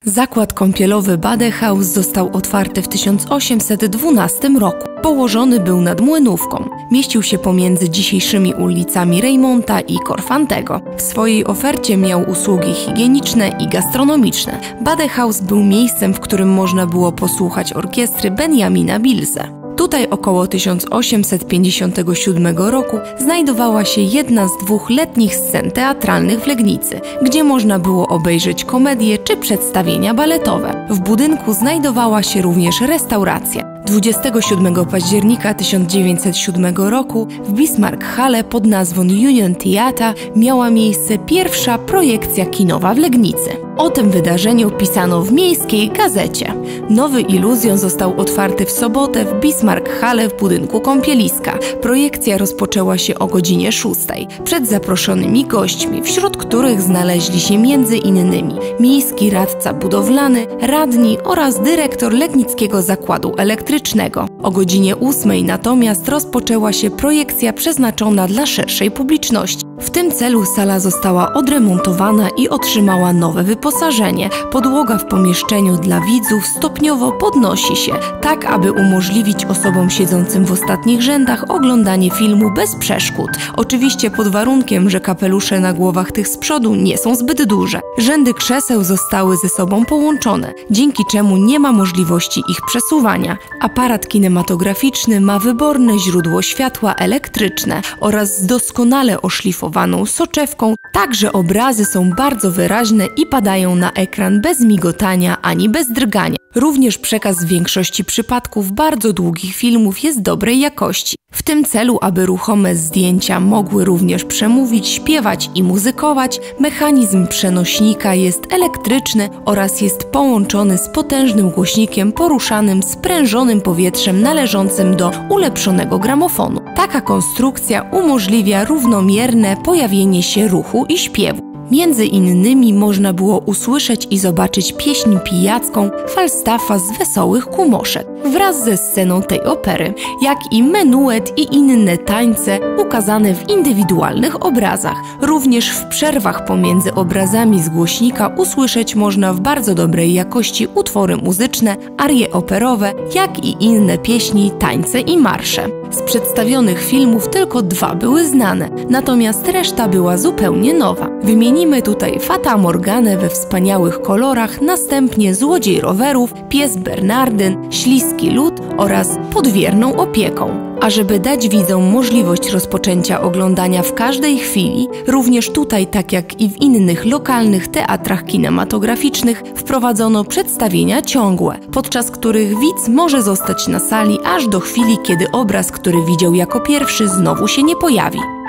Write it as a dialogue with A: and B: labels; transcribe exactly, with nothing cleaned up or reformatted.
A: Zakład kąpielowy Badehouse został otwarty w tysiąc osiemset dwunastym roku. Położony był nad Młynówką. Mieścił się pomiędzy dzisiejszymi ulicami Reymonta i Korfantego. W swojej ofercie miał usługi higieniczne i gastronomiczne. Badehouse był miejscem, w którym można było posłuchać orkiestry Benjamina Bilse. Tutaj około tysiąc osiemset pięćdziesiątego siódmego roku znajdowała się jedna z dwóch letnich scen teatralnych w Legnicy, gdzie można było obejrzeć komedie czy przedstawienia baletowe. W budynku znajdowała się również restauracja. dwudziestego siódmego października tysiąc dziewięćset siódmego roku w Bismarck-Halle pod nazwą Union Theater miała miejsce pierwsza projekcja kinowa w Legnicy. O tym wydarzeniu pisano w miejskiej gazecie. Nowy Iluzjon został otwarty w sobotę w Bismarck-Halle w budynku kąpieliska. Projekcja rozpoczęła się o godzinie szóstej przed zaproszonymi gośćmi, wśród których znaleźli się między innymi miejski radca budowlany, radni oraz dyrektor Legnickiego Zakładu Elektrycznego. O godzinie ósmej natomiast rozpoczęła się projekcja przeznaczona dla szerszej publiczności. W tym celu sala została odremontowana i otrzymała nowe wyposażenie. Podłoga w pomieszczeniu dla widzów stopniowo podnosi się, tak aby umożliwić osobom siedzącym w ostatnich rzędach oglądanie filmu bez przeszkód. Oczywiście pod warunkiem, że kapelusze na głowach tych z przodu nie są zbyt duże. Rzędy krzeseł zostały ze sobą połączone, dzięki czemu nie ma możliwości ich przesuwania. Aparat kinematograficzny ma wyborne źródło światła elektryczne oraz doskonale oszlifowane soczewką, tak że obrazy są bardzo wyraźne i padają na ekran bez migotania ani bez drgania. Również przekaz w większości przypadków bardzo długich filmów jest dobrej jakości. W tym celu, aby ruchome zdjęcia mogły również przemówić, śpiewać i muzykować, mechanizm przenośnika jest elektryczny oraz jest połączony z potężnym głośnikiem poruszanym sprężonym powietrzem należącym do ulepszonego gramofonu. Taka konstrukcja umożliwia równomierne pojawienie się ruchu i śpiewu. Między innymi można było usłyszeć i zobaczyć pieśń pijacką Falstaffa z Wesołych Kumoszek wraz ze sceną tej opery, jak i menuet i inne tańce ukazane w indywidualnych obrazach. Również w przerwach pomiędzy obrazami z głośnika usłyszeć można w bardzo dobrej jakości utwory muzyczne, arie operowe, jak i inne pieśni, tańce i marsze. Z przedstawionych filmów tylko dwa były znane, natomiast reszta była zupełnie nowa. Wymienimy tutaj Fata Morganę we wspaniałych kolorach, następnie Złodziej rowerów, Pies Bernardyn, Śliski lód oraz Pod wierną opieką. A żeby dać widzom możliwość rozpoczęcia oglądania w każdej chwili, również tutaj, tak jak i w innych lokalnych teatrach kinematograficznych, wprowadzono przedstawienia ciągłe, podczas których widz może zostać na sali aż do chwili, kiedy obraz, który widział jako pierwszy, znowu się nie pojawi.